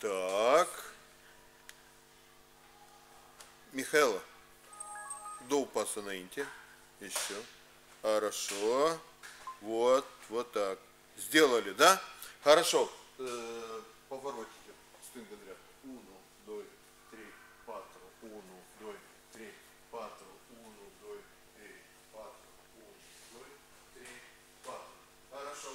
Так. Михаила, до упаса на инте. Еще. Хорошо. Вот, вот так. Сделали, да? Хорошо. Поворотите. Стынга дряд. 1, 2, 3, 4. 1, 2, 3, 4. 1, 2, 3, 4. 1, 2, 3, 4. Хорошо.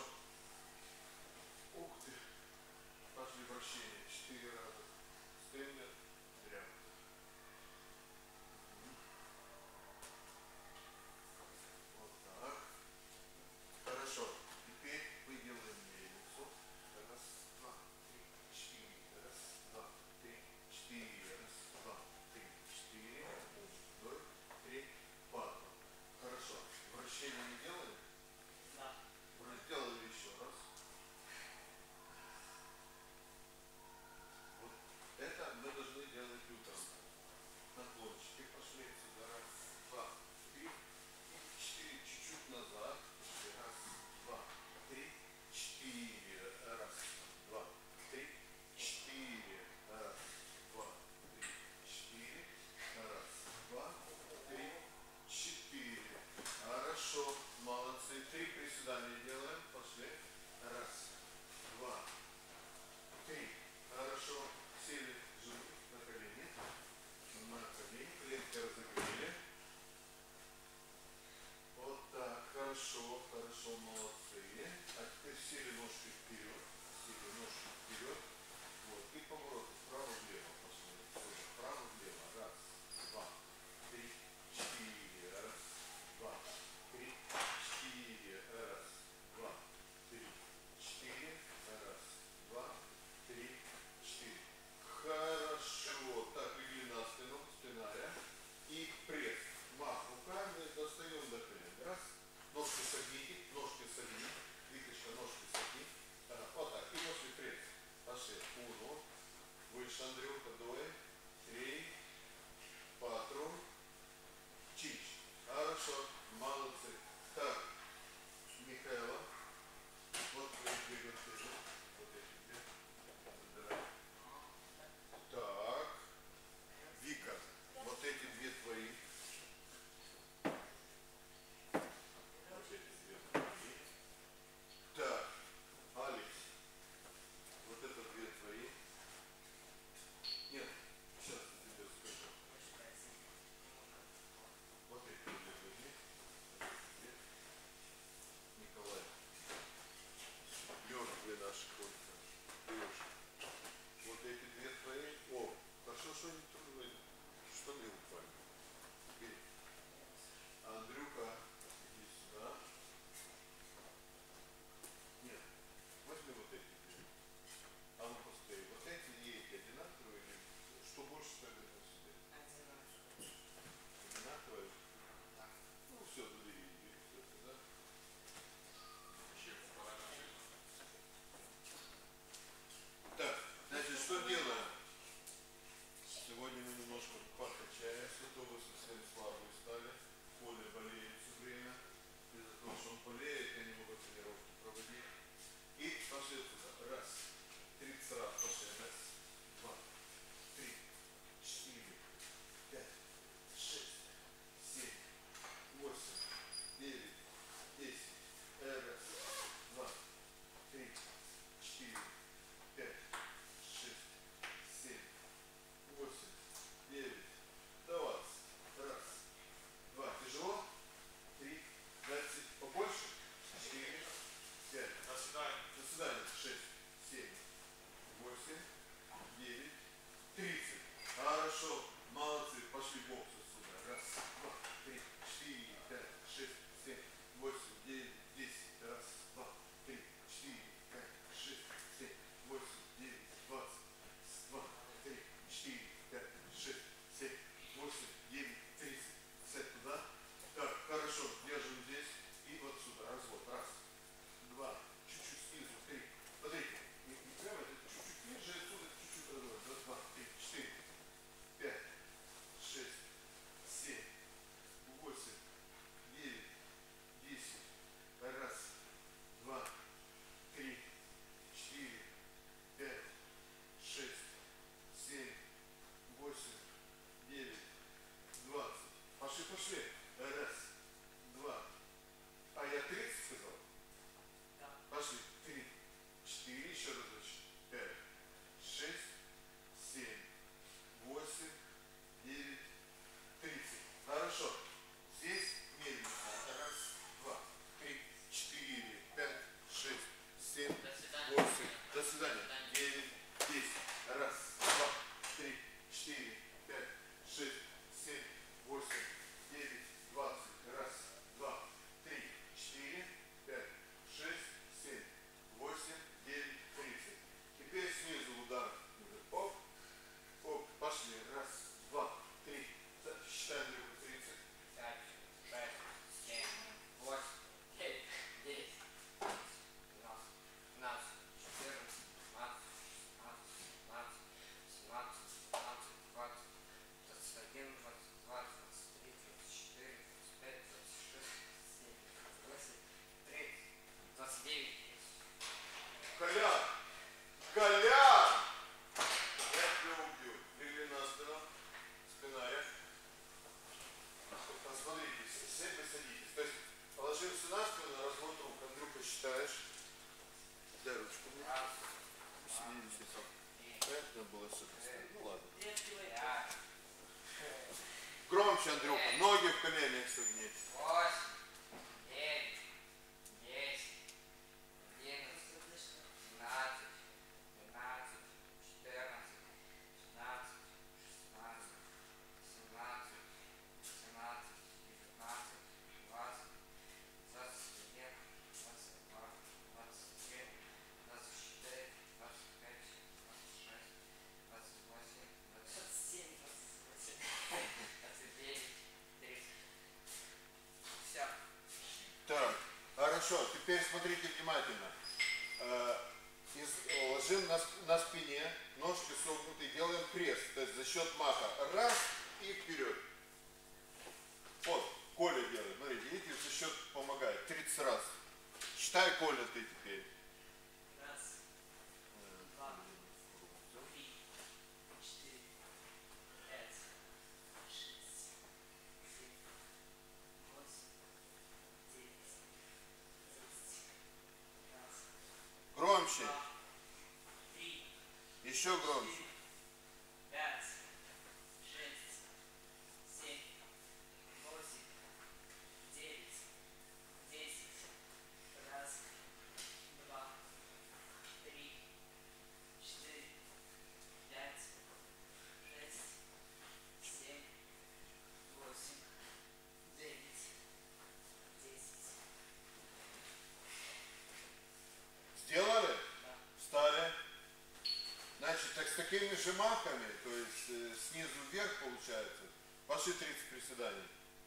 Ух ты. Пошли вращения. 4 раза. Стынга дряд. Вот так. Хорошо. Теперь мы делаем мельницу. Раз, два, три, четыре. Раз, два, три, четыре. Раз, два, три, четыре. 1, 2, 3, 4. Хорошо. Вращение не делаем? Да. Сделали еще раз. Вот это мы должны делать утром. Наклончики пошли сюда. Раз, два, три. И 4 чуть-чуть назад. Раз, два, три, 4. Раз, два, три, 4. Раз, два, три, 4. Раз, два, три, 4. Хорошо, молодцы. 3 приседания делаем. Пошли. Раз, два, три. Хорошо. Сели живут на колени. На колени. Клетки разогрели. Вот так, хорошо, хорошо, молодцы. А теперь сели ножки вперед, сели ножки вперед. Вот, и поворот вправо-влево пошли. Вправо-влево. Раз, два, три, 4. Раз, два, три, 4. Раз, два, три, 4. Раз, два, три, 4. Хорошо. Так, легли на спину, спиная. И пресс. Мах руками, достаем до колен. Раз. Ножки согните, ножки согни. Виточка, ножки согни. Вот так. И после пресс. Пошли. 1. Выше, Андрюха. 2. 3. 4. 5. Хорошо. Молодцы. Так. Михаила. Вот вы двигаете. Вот эти две. Забирай. Так. Вика. Вот эти две твои. Так, Алекс, вот это две твои. Нет, обязательно было с этой стороны. Ну ладно. Громче, Андрюха. Ноги в коленях согнись. 8, 9, 10, 11, 12, 13, 14, 15, 16, 17, 18, 19, 20, 21, 22, 23, 24, 25, 26, 28, 27, 28, 29, 30. Все. Так, хорошо. Теперь смотрите внимательно. Ложим на спине, ножки согнуты, делаем пресс. То есть за счет маха. Раз и вперед. Вот, Коля делает. Смотрите, видите, за счет помогает. 30 раз. Считай, Коля, ты теперь. Раз, два, три, 4, 5, 6, 7, 8, 9, 10, 15, Громче. 2, 3, Еще громче. 4, 5, 6, 7, 8, 9, 10. Раз, два, три, 4, 5, 6, 7, 8, 9, 10. Сделали? Да. Встали. Значит, так с такими же махами, то есть снизу вверх получается. Пошли 30 приседаний.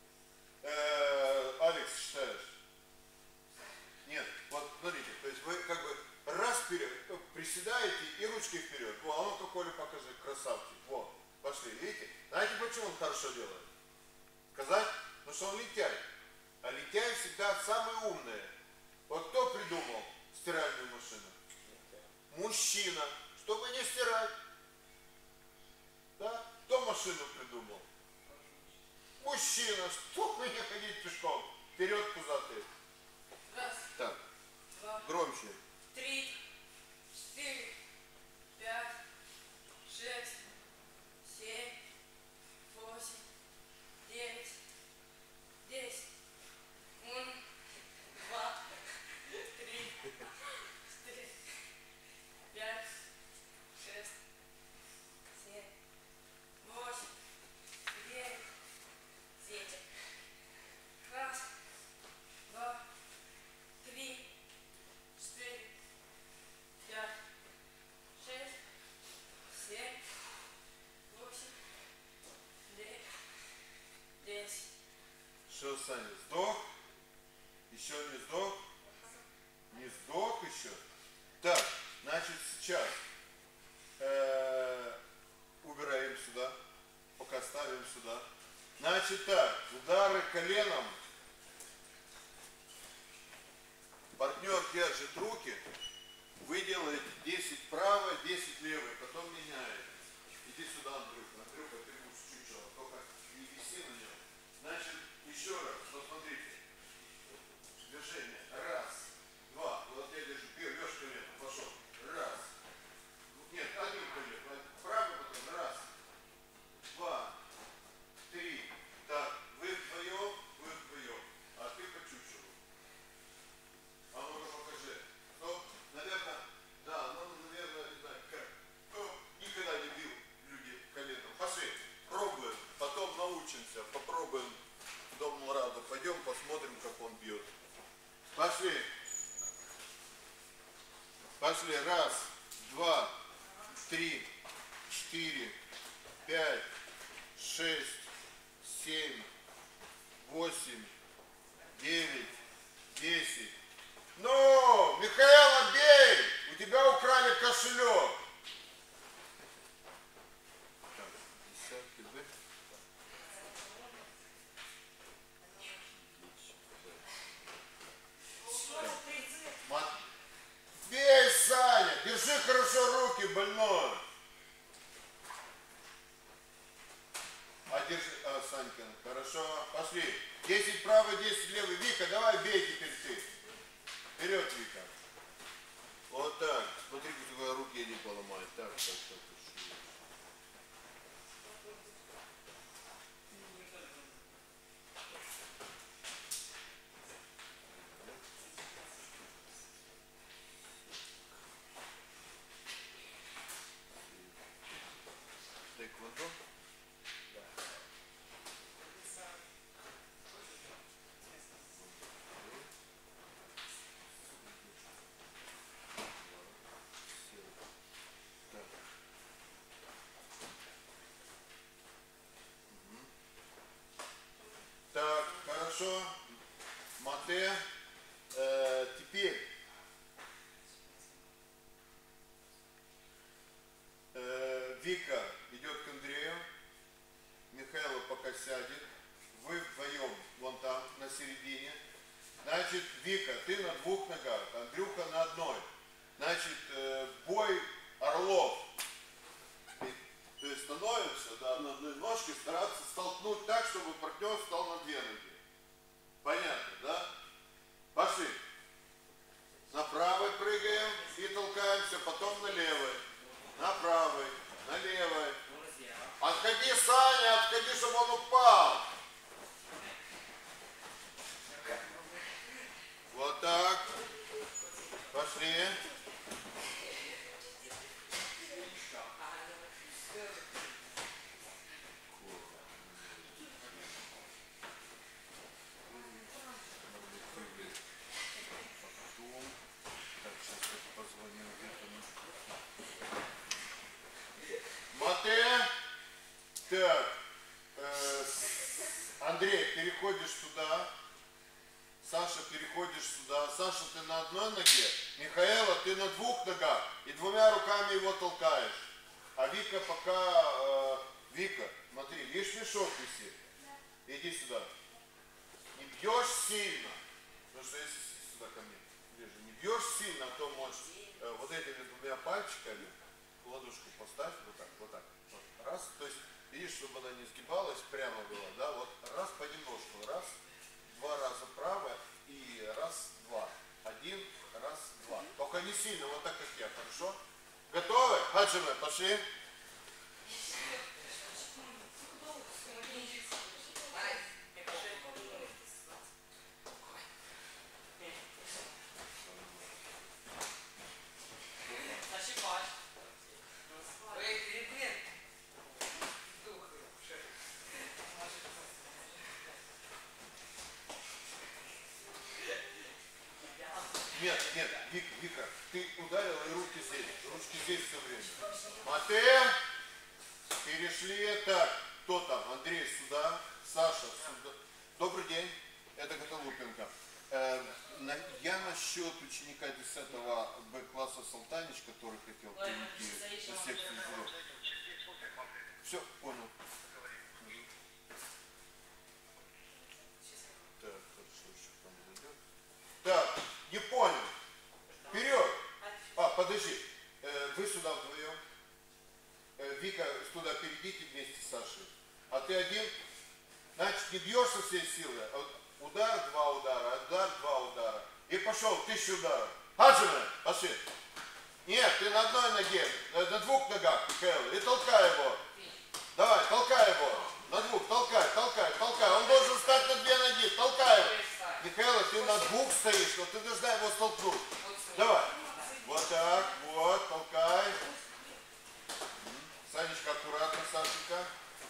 Алекс, считаешь? Нет, вот смотрите, то есть вы как бы раз вперед, приседаете и ручки вперед. Во, а ну-ка, Коля, покажи, красавчик. Вот, пошли, видите? Знаете, почему он хорошо делает? Сказать? Потому что он лентяй. А лентяи всегда самые умные. Вот кто придумал стиральную машину? Мужчина. Чтобы не стирать. Да? Кто машину придумал? Мужчина. Чтобы не ходить пешком. Вперед, пузатый. Раз, Так, два, громче. 3, 4, 5, 6, 7, 8, 9, 10. 1, 2, 3, 4, 5, 6, 7, 8, 9, 10. Раз, два, 3, 4, 5, 6, 7, 8, 9, 10. Что, Саня, сдох? Еще не сдох? Не сдох еще? Так, значит сейчас убираем сюда, пока ставим сюда. Значит так, удары коленом. Партнер держит руки, вы делаете 10 вправо, 10 левый, потом меняете. Иди сюда, Андрюха. Андрюха, ты будешь чуть-чуть, только не виси на нем. Значит, еще раз, посмотрите. Движение. Раз, два. Вот я держу, берешь колено, пошел. Раз. Нет, одним коленом. Правый потом. Раз, два, 3. Так, вы вдвоем, а ты по чуть-чуть. А ну-ка покажи. Стоп. Наверное, да, ну, наверное, не знаю, как. Кто никогда не бил люди коленом. Пошли, пробуем, потом научимся, попробуем в Дом Мураду. Пойдем посмотрим, как он бьет. Пошли. Пошли. Раз, два, 3, 4, 5, 6, 7, 8, 9, 10. Ну, Михаила, бей! У тебя украли кошелек. Так, десятки, да? Бей, Саня! Держи хорошо руки, больной! Держи, Санька, хорошо. Пошли. 10 правый, 10 левый. Вика, давай бей теперь ты. Вперед, Вика. Вот так. Смотрите, какие руки я не поломаю. Так, так, так. Вика идет к Андрею. Михаил пока сядет. Вы вдвоем вон там, на середине. Значит, Вика, ты на двух ногах, Андрюха на одной. Значит, бой орлов. То есть становимся, да, на одной ножке, стараться столкнуть так, чтобы партнер встал на две ноги. Понятно, да? Пошли. На правой прыгаем и толкаемся, потом на левой. На правой, на левой. Отходи, Саня, отходи, чтобы он упал. Вот так. Пошли. Мате. Так. Андрей, переходишь туда. Саша, переходишь сюда. Саша, ты на одной ноге. Михаэла, ты на двух ногах. И двумя руками его толкаешь. А Вика пока... Вика, смотри, видишь, мешок висит? Иди сюда. Не бьешь сильно. Потому что если сюда ко мне ближе, не бьешь сильно, то можешь вот этими двумя пальчиками ладошку поставь вот так, вот так. Вот. Раз, то есть, видишь, чтобы она не сгибалась, прямо была, да, вот раз понемножку, раз, два раза право и раз, два. Один, раз, два. Только не сильно, вот так, как я, хорошо? Готовы? Хаджимы, пошли. Нет, нет, Вика, ты ударила и руки здесь. Ручки здесь все время. Мате. Перешли. Так, кто там? Андрей сюда. Саша сюда. Добрый день. Это Котолупенко. Я насчет ученика 10 Б-класса Салтанич, который хотел перейти на секцию зрелых. Все, понял. Так, хорошо, еще там зайдет. Так, не понял. Вперед. Подожди. Вы сюда вдвоем. Вика, туда перейдите вместе с Сашей. А ты один. Значит, не бьешь со всей силы. Удар, два удара, удар, два удара. И пошел, 1000 ударов. Хаджимы, пошли. Нет, ты на одной ноге, на двух ногах, Михаил. И толкай его. Давай, толкай его. На двух, толкай, толкай, толкай. Он должен встать на две ноги, толкай его. Михаил, ты на двух стоишь, но ты должна его столкнуть. Давай. Вот так, вот, толкай. Санечка, аккуратно, Сашенька.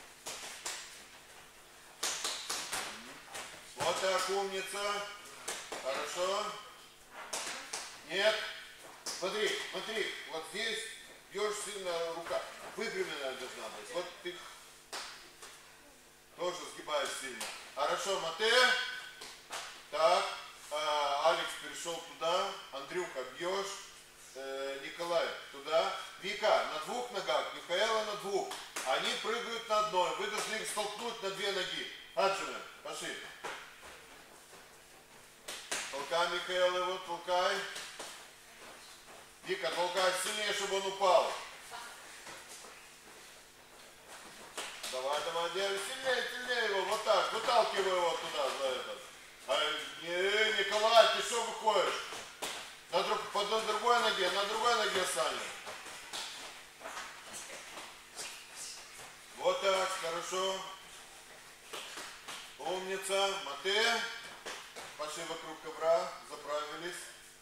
Вот так, умница. Хорошо. Нет. Смотри, смотри, вот здесь бьешь сильно рука. Выпрямленная должна быть. Вот ты тоже сгибаешь сильно. Хорошо, Мате. Так, Алекс перешел туда. Андрюха, бьешь. Николай, туда. Вика, на двух ногах. Михаэла на двух. Они прыгают на одной. Вы должны их столкнуть на две ноги. Аджина, пошли. Толкай, Михаил, его, толкай. Вика, толкай сильнее, чтобы он упал. Давай, давай, делай сильнее, сильнее его. Вот так, выталкивай его туда, за этот. Николай, ты что выходишь? На другой ноге, Саня. Вот так, хорошо. Умница. Мате. Пошли вокруг ковра, заправились.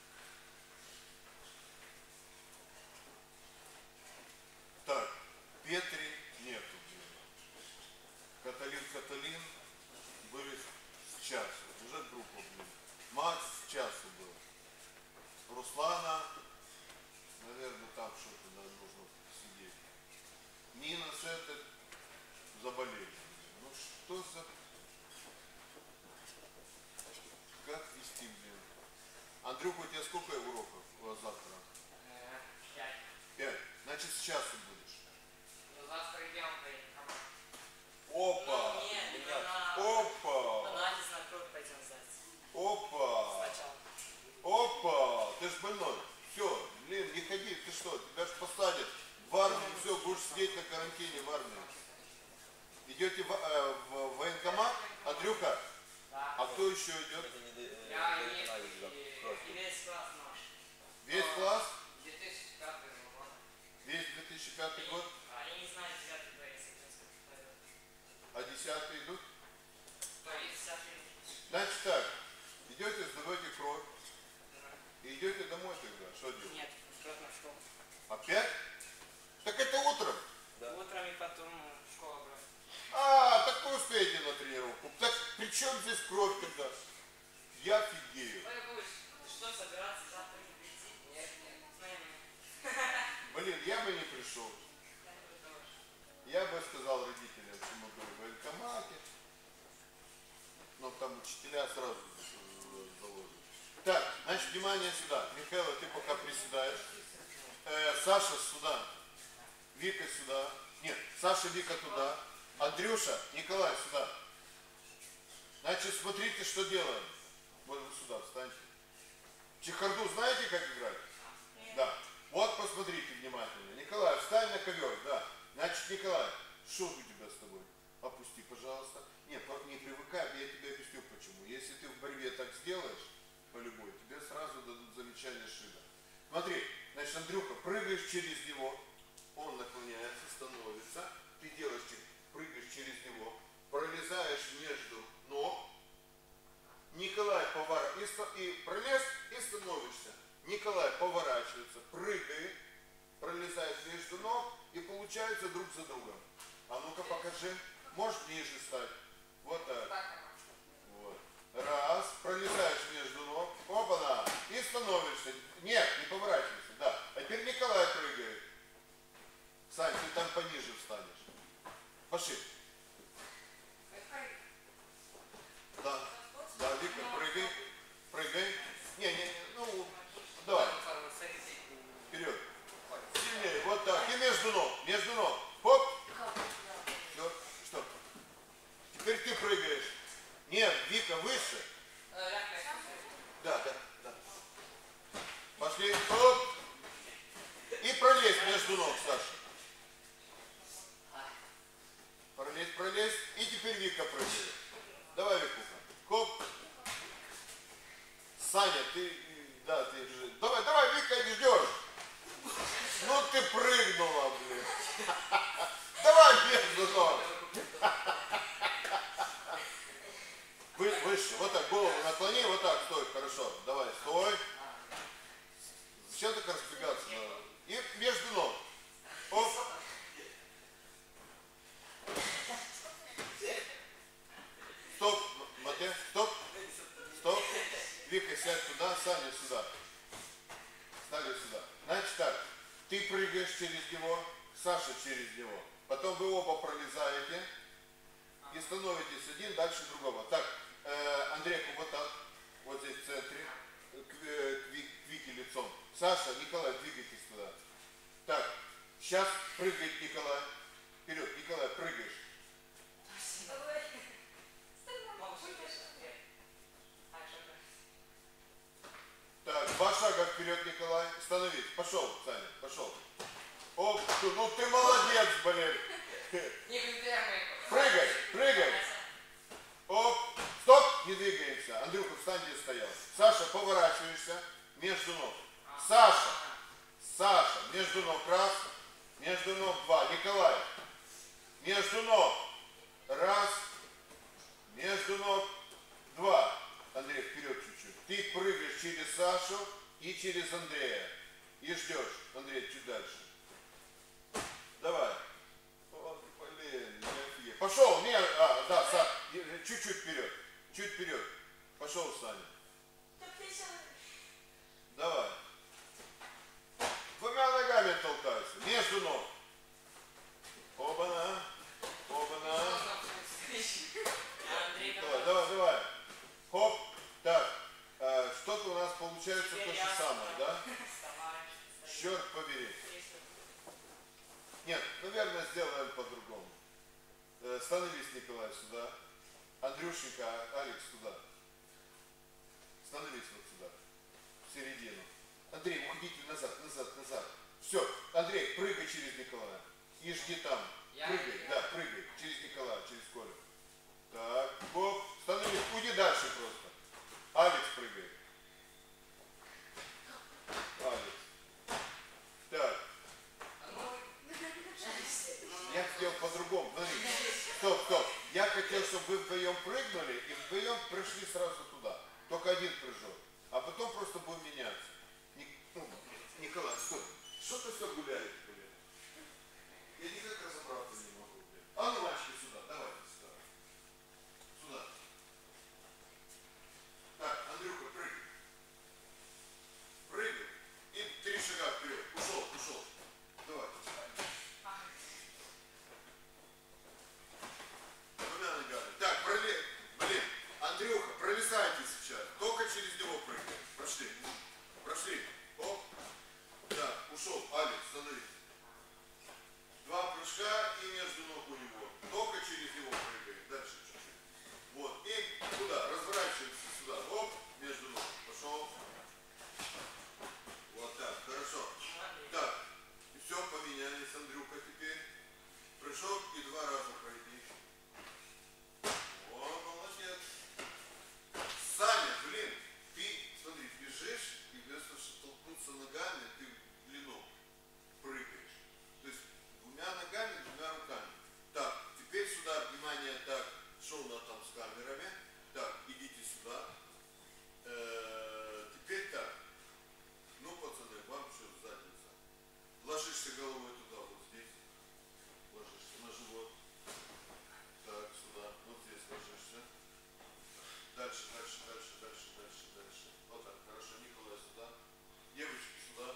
Так, Петри нету. Каталин были с часу. Уже группа, блин. Макс с часу был. Руслана, наверное, там что-то нужно сидеть. Нина с этой заболели. Ну что за... Как вести, блин? Андрюха, у тебя сколько уроков завтра? 5. 5. Значит, с часу будешь. Завтра идем в военкомат. Опа! Ну, нет, именно Опа! анализ на кровь пойдем сдать. Опа! Сначала. Опа! Ты ж больной. Все, блин, не ходи, ты что, тебя ж посадят в армию, все, будешь сидеть на карантине в армии. Идете в военкомат? Андрюха? Да. А кто еще идет? Я и весь класс наш. Весь класс? 2005 год. Весь 2005 год? Они не знают 9 Б, если кто пойдет. А 10 идут? То есть 10 Значит так, идете, сдаете кровь и идете домой тогда. Что делать? Нет, обратно в школу. Опять? Так это утром. Да. Утром и потом в школу обратно. А, так вы успеете на тренировку. Так при чем здесь кровь тогда? Я офигею. Ой, будешь, что собираться завтра не прийти? Нет, наверное. Блин, я бы не пришел. Я бы сказал родителям, что мы были в военкомате. Но там учителя сразу заложили. Так, значит, внимание сюда. Михаил, ты пока приседаешь. Саша сюда. Вика сюда. Нет, Саша, Вика туда. Андрюша, Николай сюда. Значит, смотрите, что делаем. Вот вы сюда встаньте. Чехарду знаете, как играть? Да. Вот посмотрите внимательно. Николай, встань на ковер, да. Значит, Николай, что у тебя с тобой? Опусти, пожалуйста. Нет, не привыкай, я тебе объясню почему. Если ты в борьбе так сделаешь, по любой, тебе сразу дадут замечание шиба. Смотри, значит, Андрюха, прыгаешь через него, он наклоняется, становится, ты делаешь, прыгаешь через него, пролезаешь между ног, Николай поворачивается, и пролез, и становишься. Николай поворачивается, прыгает, пролезает между ног, и получается друг за другом. А ну-ка покажи. Можешь ниже стать. Вот так. Вот. Раз, пролезаешь между ног, опа-на, и становишься. Нет, не поворачивайся, да. А теперь Николай прыгает. Сань, ты там пониже встанешь. Пошли. Да, да, Вика, прыгай, прыгай. Не, ну, давай. Вперед. Сильнее, вот так. И между ног. Хоп. Все, что? Теперь ты прыгаешь. Нет, Вика, выше. Да. Пошли, хоп. И пролезь между ног, Саша. Пролезь. И теперь Вика прыгает. Давай, Викуха. Хоп. Саня, ты же. Давай, Вика, ждешь. Ну ты прыгнула, блин. Давай между ног. Выше. Вот так, голову наклони, вот так, стой, хорошо. Давай, стой. Зачем так разбегаться надо? И между ног. Оп. Стоп, Матэ, стоп. Вика, сядь туда, Саня сюда. Стали сюда. Значит так, ты прыгаешь через него, Саша через него. Потом вы оба пролезаете и становитесь один дальше другого. Так, Андрейку вот так, вот здесь в центре, к Вике лицом. Саша, Николай, двигайтесь туда. Так, сейчас прыгает Николай. Вперед, Николай, прыгаешь. Так, 2 шага вперед, Николай. Становись. Пошел, Саня, пошел. Оп, ну ты молодец, блин. Прыгай. Оп, стоп, не двигаемся. Андрюха, встань, где стоял. Саша, поворачиваешься между ног. Саша, между ног раз, между ног 2. Николай, между ног раз, между ног 2. Андрей, вперед чуть-чуть. Ты прыгаешь через Сашу и через Андрея. И ждешь. Андрей, чуть дальше. Давай. Вот, блин, не офигеть. Пошел. Чуть-чуть вперед. Чуть вперед. Пошел, Саня. Давай. 2 ногами толкайся. Между ног. Оба-на. Давай. Хоп. Так. Что-то у нас получается то же самое, да? Черт побери. Нет, наверное, сделаем по-другому. Становись, Николай, сюда. Андрюшенька, Алекс, туда. Становись вот сюда. В середину. Андрей, уходите назад, назад, назад. Все, Андрей, прыгай через Николая. И жди там. Прыгай, да, прыгай. Через Николая, через Колю. Так, гоп, становись, уйди дальше просто. Алекс прыгай. Алекс. Так. Я хотел по-другому. Стоп, стоп. Я хотел, чтобы вы вдвоем прыгнули и вдвоем пришли сразу туда. Только один прыжок. А потом просто будем меняться. Николай, стой. Что ты все гуляешь, блин? Я никак разобраться не могу, блин. А ну, мальчики, сюда. Давайте сюда. Сюда. Так, Андрюха, прыгай. Прыгай. И 3 шага вперед. Ушел, ушел. Давай. Двумя ногами. Так, блин, Андрюха, пролезайте сейчас. Только через него прыгай. Прошли. Прошли. Оп. Так, ушел. Алекс, становись. 2 прыжка и между ног у него. Только через него прыгай. Дальше чуть-чуть. Вот. И туда. Разворачиваемся сюда. Оп. Между ног. Пошел. Вот так. Хорошо. Так. Все, поменялись, Андрюха, теперь. Прыжок и 2 раза пройди. О, молодец. Саня, блин, ты, смотри, бежишь, и вместо того, чтобы толкнуться ногами, ты в длину прыгаешь. То есть 2 ногами, 2 руками. Так, теперь сюда, внимание, так, что у нас там с камерами. Так, идите сюда. Теперь так. Ну, пацаны, вам что, задница. Ложишься головой туда, вот здесь. Ложишься на живот. Так, сюда, вот здесь ложишься. Дальше, дальше, дальше, дальше, дальше, дальше. Вот так, хорошо, Николай сюда. Девочки сюда.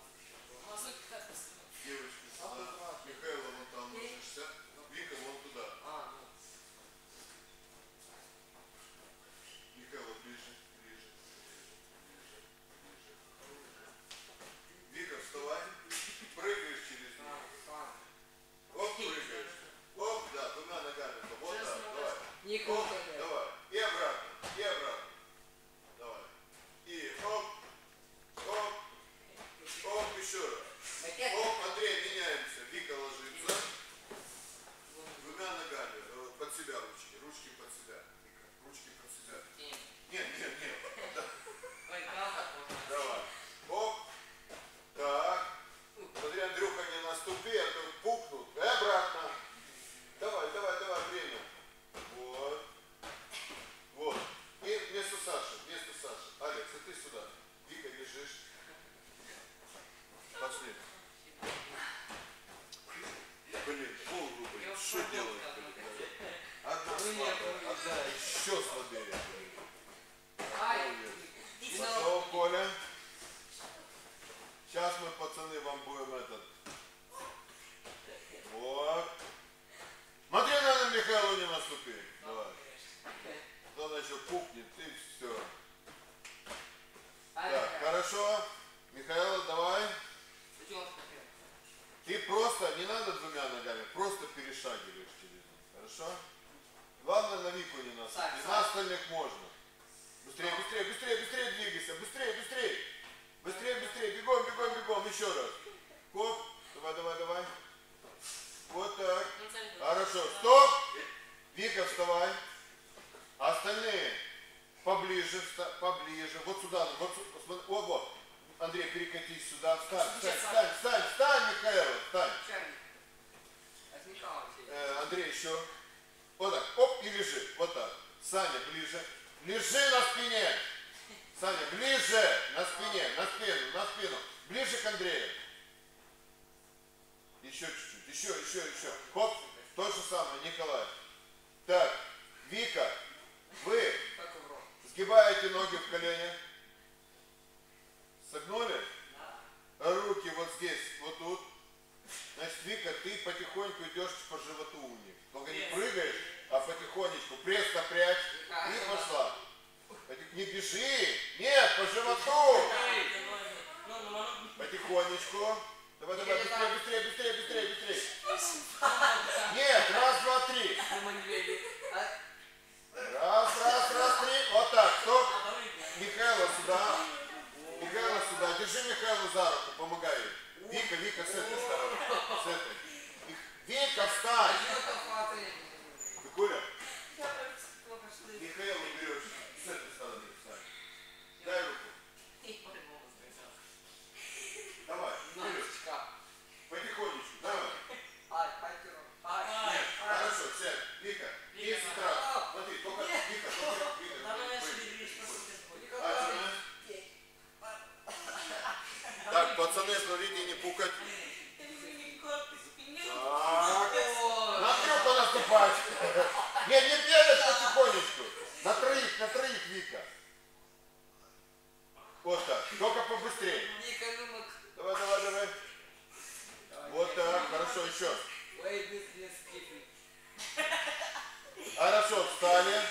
Девочки сюда. Михаила вон там ложишься. Вика вон туда. Михаила ближе, ближе, ближе, ближе, ближе. Вика, вставай. Прыгаешь через него. Оп, прыгаешь. Оп, да, 2 ногами. Вот так, давай. Оп, давай. И обратно, и обратно. Давай. И оп, оп, оп, еще раз. Оп, Андрей, меняемся. Вика ложится. 2 ногами. Под себя ручки. Ручки под себя. Вика, ручки под себя. Нет, нет, нет. Давай. Оп. Так. Смотри, Андрюха, не наступи, а то пукнут. И обратно. Давай, давай, давай, время. Вот. Вот. И вместо Саши, вместо Саши. Алекс, а ты сюда. Вика, бежишь. Пошли. Блин, полгубы. Что делать? Одна слабая, одна еще слабее. Пошел, Коля. Сейчас мы, пацаны, вам будем этот. Вот. Смотри, надо Михаилу не наступи. Давай. Кто-то еще пукнет, и все. Так, хорошо. Михаил, давай. Ты просто, не надо 2 ногами, просто перешагиваешь через них. Хорошо? Главное, на Вику не наступить. На остальных можно. Быстрее, быстрее, быстрее, быстрее двигайся. Быстрее, быстрее. Быстрее, быстрее. Бегом, бегом, бегом. Еще раз. Хоп. Давай, давай, давай. Вот так. Хорошо. Стоп. Вика, вставай. Остальные поближе, поближе. Вот сюда. Вот сюда. Вот, вот. Андрей, перекатись сюда. Встань, встань, встань, встань, встань, Михаил. Встань. Андрей, еще. Вот так. Оп, и лежи. Вот так. Саня, ближе. Лежи на спине. Саня, ближе. На спине, на спину, на спину. Ближе к Андрею. Еще чуть-чуть. Еще, еще, еще. Хоп. То же самое, Николай. Так, Вика, вы сгибаете ноги в коленях. Согнули? Руки вот здесь, вот тут. Значит, Вика, ты потихоньку идешь по животу у них. Только не прыгаешь, а потихонечку. Пресс напрячь. И пошла. Не бежи. Нет, по животу. Потихонечку. Давай, давай, быстрее, быстрее, быстрее, быстрее, быстрее. Вика, встань! Викуля, Я просто пошли. Михаила берешь с этой стороны, встань. Дай руку. Давай, вперед. Потихонечку, давай. Хорошо, сядь. Вика, 10 раз. Смотри, только Вика, так, пацаны, смотрите, не пукать. Так. На трюку наступать. Не бегать потихонечку. На троих, Вика. Вот так, только побыстрее. Давай. Вот так, хорошо, еще. Хорошо, встали.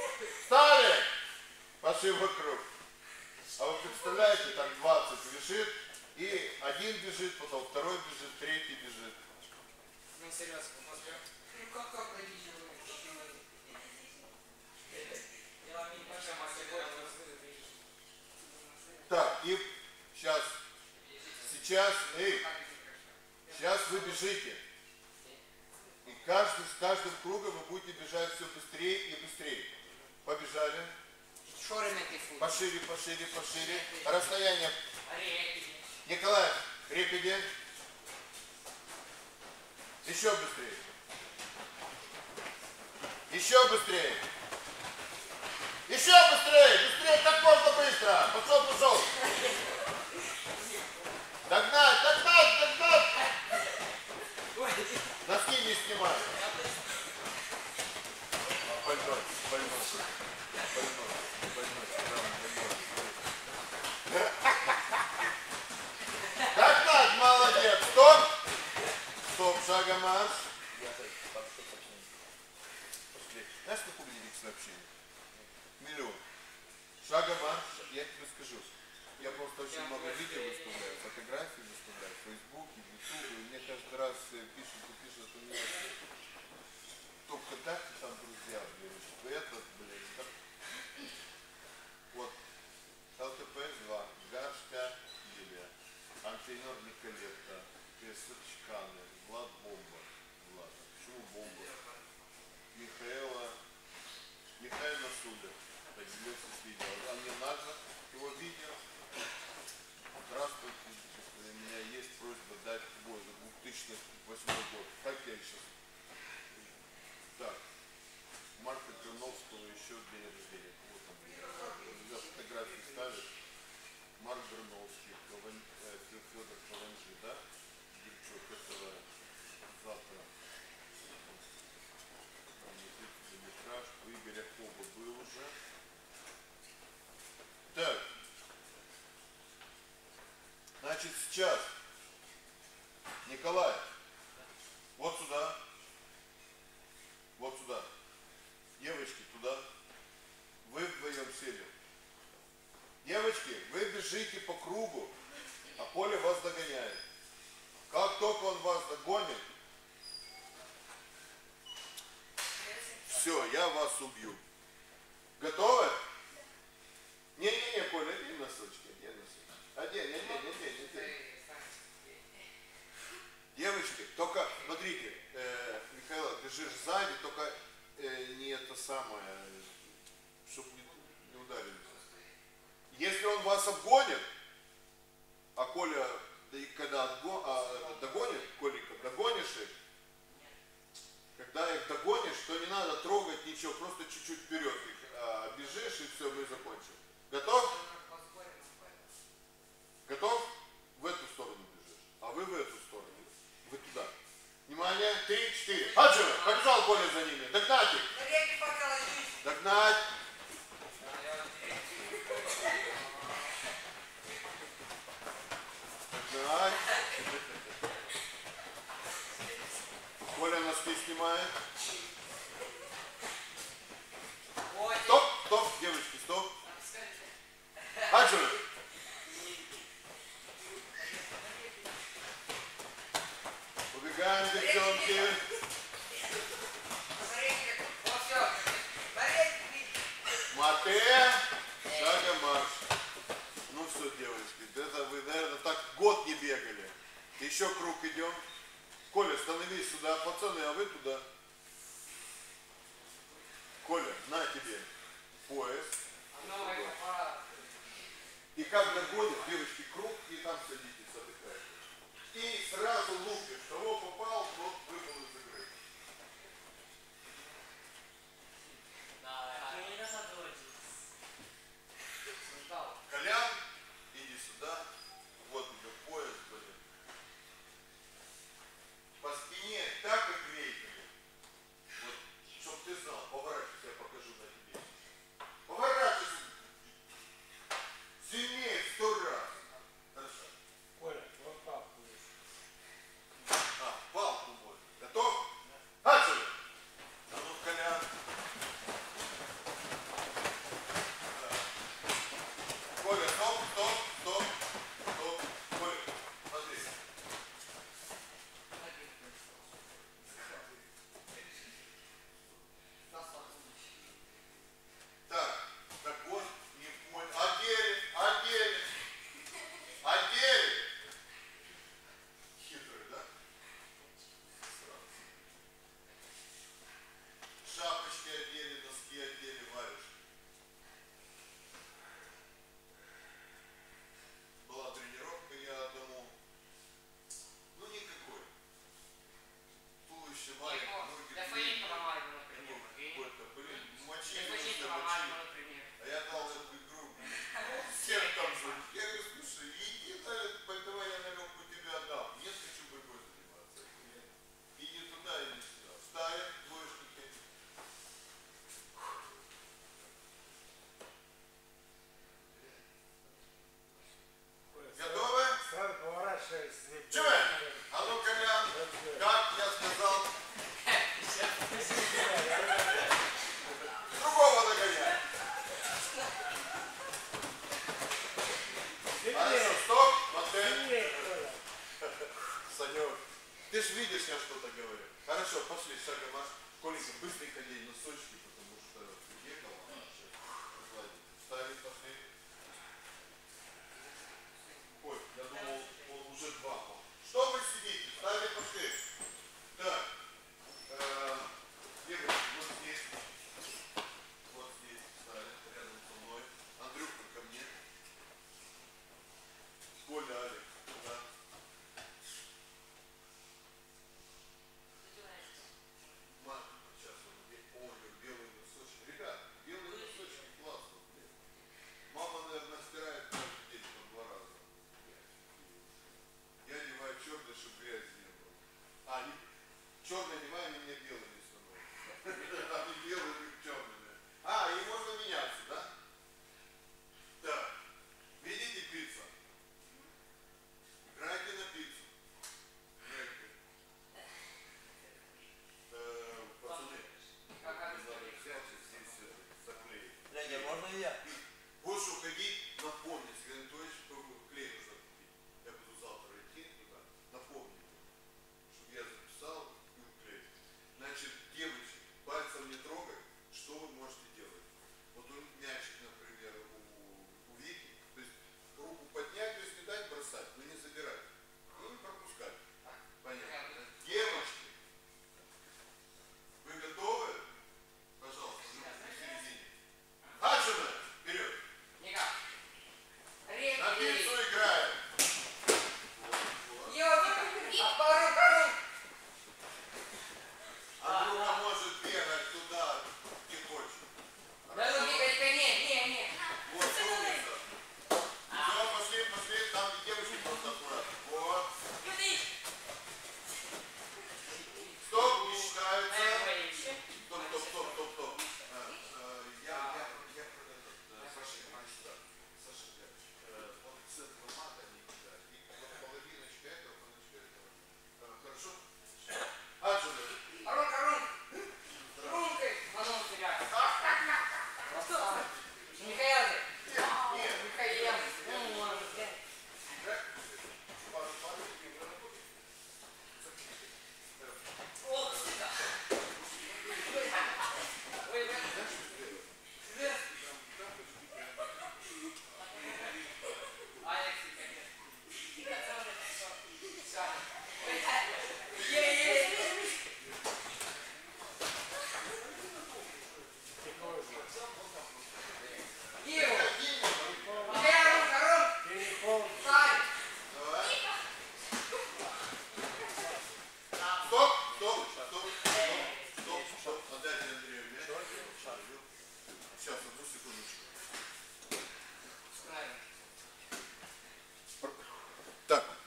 Пошли вокруг. А вы представляете, так 20 бежит, и один бежит, потом второй бежит, третий бежит. Ну, серьезно, Так, и сейчас вы бежите. И с каждым кругом вы будете бежать все быстрее и быстрее. Побежали. Пошире. Расстояние. Николай, репиди. Еще быстрее. Быстрее, как можно быстро. Пошел. Догнать. Носки не снимай. Больной. Догнать, молодец. Стоп, шагом марш. Знаешь, как увидеть сообщение? 1 000 000. Шагом марш, я тебе скажу. Я просто очень много видео выставляю, фотографии выставляю в Фейсбуке, в Ютубе. И мне каждый раз пишут, у меня кто ВКонтакте, там друзья, этот, так. Вот, ЛТП-2, Гашка Лилия, Антенер Николетта, Чканы, Влад Бомба. Почему Бомба? Михаил Насуля, поделился с видео. А мне надо его видео. Здравствуйте, у меня есть просьба дать бой за 2008 год. Как я сейчас? Так, Марка Грановского еще день рождения. Вот он, фотографии ставит. Марк Грановский, Федор Каланжи, да? Дельчок, этого завтра. Метраж, у Игоря Коба был уже. Так. Значит, сейчас, Николай, вот сюда. Девочки, туда. Вы вдвоем сели. Девочки, вы бежите по кругу, а Коля вас догоняет. Как только он вас догонит, все, я вас убью. Готовы? Не, Коля, одень носочки. Одень. Девочки, только, смотрите, Михаил, ты же сзади, только не это самое, чтобы не ударились. Если он вас обгонит, а Коля, когда догонит, Колика, догонишь их, когда их догонишь, то не надо трогать ничего, просто чуть-чуть вперед их бежишь, и все, мы закончим. Готов? В эту сторону бежишь, а вы в эту сторону. Вы туда. Внимание, 3, 4. Хаджи, побежал Коля за ними. Догнать их. Догнать. Коля носки снимает. Стоп, девочки, стоп. Хаджи. Убегаем, девчонки. Мате, шагом марш. Ну все, девочки, это вы, наверное, так год не бегали. Еще круг идем. Коля, становись сюда, пацаны, а вы туда. Коля, на тебе пояс. Новый аппарат. И как догонят, девочки, круг, и там садитесь, отдыхаете. И сразу лупишь, кого попал, тот выпал из игры. Да, не назадуйтесь. Ждал. Колян, иди сюда. Вот тебе пояс, блин. По спине так и грейкали. Вот, чтоб ты знал, поворачивайся, я покажу на тебе. Поворачивайся. Сильнее 100 раз. Хорошо. Коля, вот папку есть. А, палку будет. Готов? Начали. А ну, Колян. Коля, стоп, стоп, стоп, стоп. Коля, смотри. Так, такой не понял. Отделе. Хитрый, да? Шапочки одели, носки одели, варежки. Была тренировка, я одному. Ну никакой. Туловище варит, ноги ДФИ поломали, например. какой-то, блин, мочи, ДФИ нужно поломали, мочи. например. А я дал эту игру. Всем там же. Я говорю, слушай, иди, поэтому я наверное тебе отдам. Нет, хочу борьбой заниматься. Иди туда, иди сюда. Ставим двоечники. Готовы? Сразу поворачивайся. Че? А ну, Колян, как я сказал, другого нагонять. Хорошо, стоп, модель. Санек, ты ж видишь, я что-то говорю. Хорошо, пошли, шагом марш. Коленька, быстренько день носочки, потому что уехала она сейчас. Ставить, пошли. Ой, я думал, он уже два. Что вы сидите? Ставить, пошли. Так. Девочки, вот здесь. Вот здесь ставим, рядом со мной. Андрюха, ко мне. Коля, Алик, туда. Сейчас он, белые носочки. Ребят, белые носочки классно, блин. Мама, наверное, стирает каждый день по 2 раза. Я одеваю черный, чтобы грязи не было. А, черный одеваем, и мне белыми становятся. А не белыми, черными. А, и можно меняться, да? Так. Видите пицца? Играйте на пиццу. Играйте. Пацаны, Как надо это взять и здесь заклеить. Леня, можно и я? Будешь уходить, напомни, если Анатольевич, клей нужно купить. Я буду завтра идти туда, напомни, чтобы я записал и уклеить.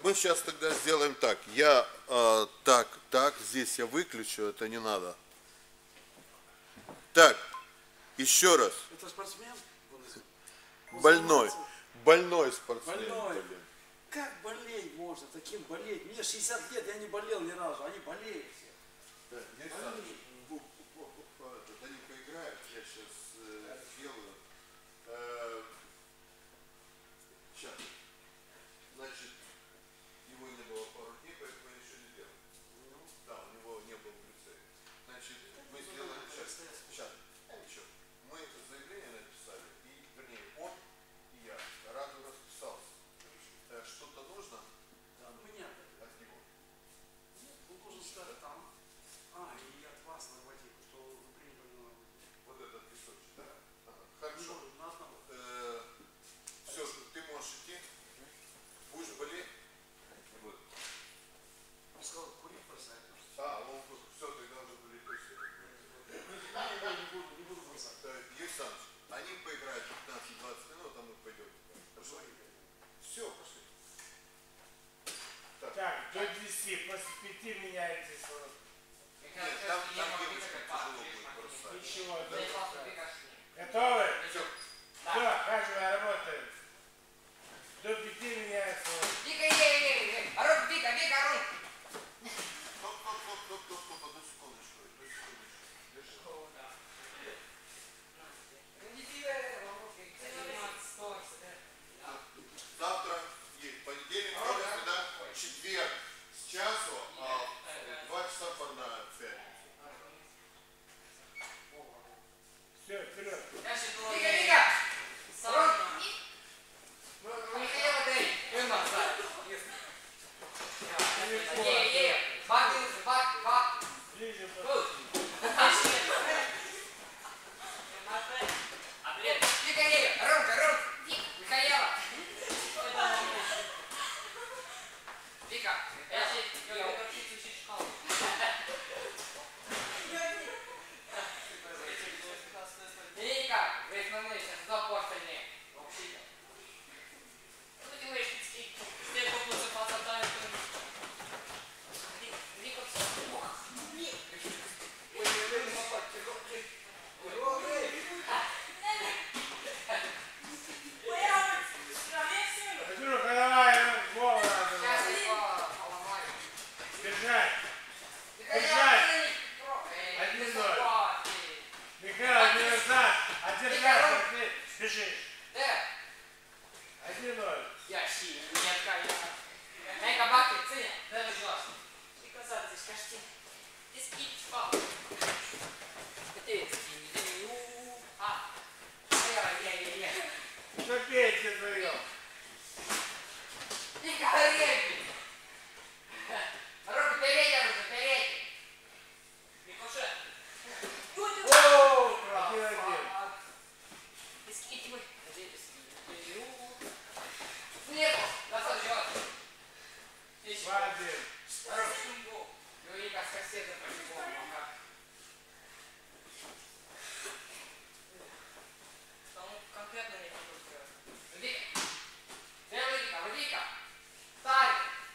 мы сейчас тогда сделаем так. Я так, здесь я выключу, это не надо. Так, еще раз. Это спортсмен? Больной. Больной спортсмен. Больной. Блин. Как болеть можно? Таким болеть? Мне 60 лет, я не болел ни разу. Они болеют все. Так, здесь они поиграют, я сейчас сделаю. Сейчас. Значит, его не было пару дней, поэтому я еще не делал. Да, у него не было в лицее. Значит, мы сделали сейчас. Еще. Мы заявление написали, и, вернее, он и я. Раду расписался. Что-то нужно Да, мне от него? нет, он должен стать там. И от вас норматив, что вы приняли на... Вот этот песочек, да? Ага. Хорошо. На одного. Все, ты можешь идти. Будешь болеть? Вот. Он сказал, курить бросать. Он все, тогда уже были точно. Не буду бросать. Юрий Александрович, они поиграют 15-20 минут, а мы пойдем. Хорошо? Все, пошли. Так, до 10, после 5 меняетесь. Нет, там девочкам тяжело будет бросать. Ничего, Да? готовы? Все. Все, каждый работает. До 5 меняется. Вика, Арон, Вика, Арон. Стоп, одну секундочку. Держи. Завтра есть понедельник, вторник, среда, четверг с часу, а в 2 часа парная в пятницу. Все, вперед. Вика. Арон. Михаила, дай. Бак. Ближе. Вика, Арон. Михаила. Вика, я выключу шкалу. Вика, весь на мной сейчас запортили. Ну, делаешь, ты попутно посадаю. Вика, все. Андрюха, давай, голову надо. Сейчас я поломаю. Держать. Держать! 1-0. Михаил, не назад. А держать, бежишь. Да, 1-0. я сильный, не откаю. Эй, кабаки, ценя, дай мне глаз. Ты казак здесь, кажется, ты спит, спал. Ты спи, я. Что пейте вдвоем? И горели. Руку перейти. Микоша. О, 1-1. Ты скинь, мы. Снегу, достаточно важно. 2-1. Юрика с соседом по-любому. Там конкретно не буду сделать. Вика. Старый.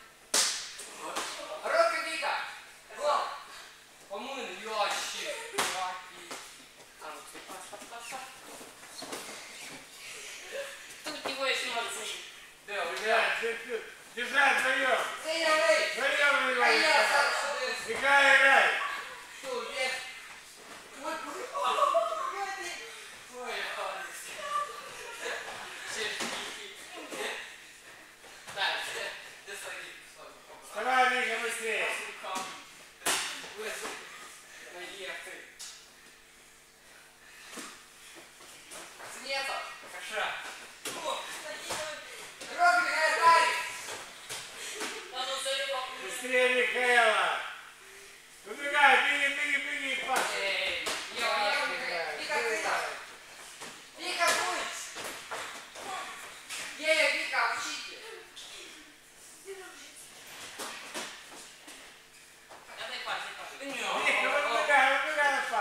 Руки, Вика. Гол. По-моему, ящик. А ну, пас. Тут его еще молодцы. Да, ребят. Держать вдвоем. Сеня, вы. Вдвоем А играй. я сам сюда. Михаил, играй. Что, где? Ой, Давай, Миха, быстрее. Быстрее, Михаила. Выбегай, беги, пас. Вика, будь! Вика, учите! Дай пас. Миха, выбегай,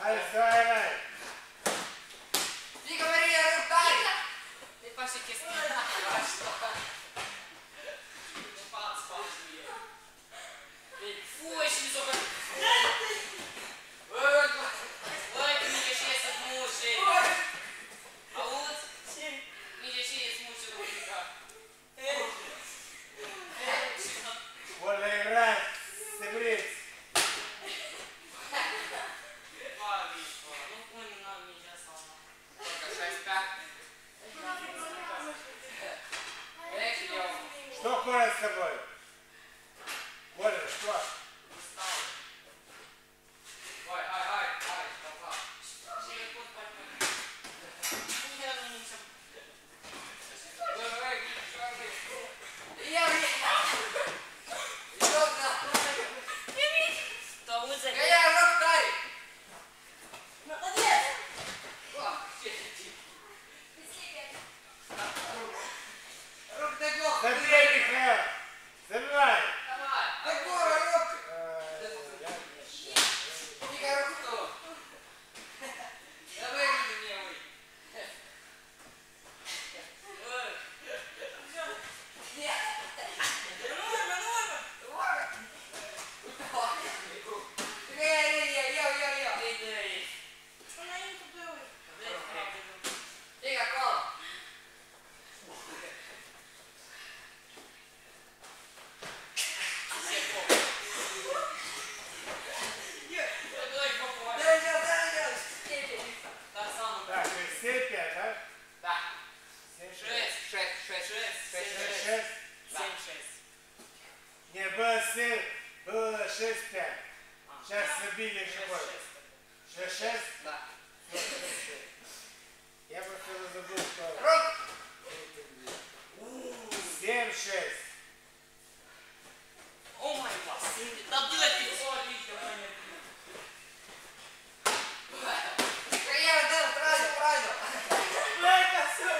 Hai, stai, hai. Fica Maria, rup tare! Te face chestia. De față, faci mie. Fui și s-o că... Băi, că mine și iese smușe. Auzi? Mine și iese smușe, rupica. Вот играть, стебриц. Nu pune n-am mingea sau nu. Только 65. Эх, eu. Что ходит с тобой? Коля, что? Устал. Hai, papa. Și eu pot mai mult. Nu era nici. Băi, ia. Că ia rog tare! Молодец! Рук до гор! Забей, Михаил! Забивай! Давай! До гора, рук! Фига руку! Давай мне вы! Так, 7-5, да? Да. 7-6. 6. Не, было 7, было 6-5. Сейчас забили какой? 6-6? Да. Я просто забыл, что... Рук! 7-6. О май гад! Да блядь, ты все отлично понял. Я да, правильно. Блядь, все.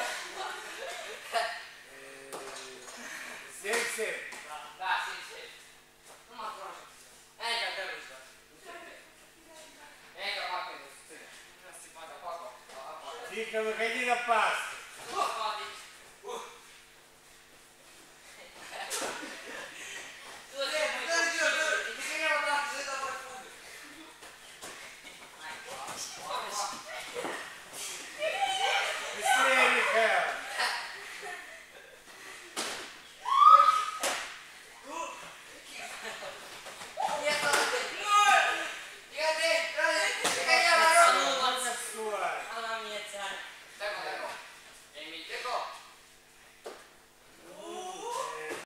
7-7. Да, 7. Ну, макрош. Эй, как ты вышла? Эй, как папа идет. Здравствуйте, папа. Вика, выходи на пас. Быстрее, Михаил. Она мне тянет.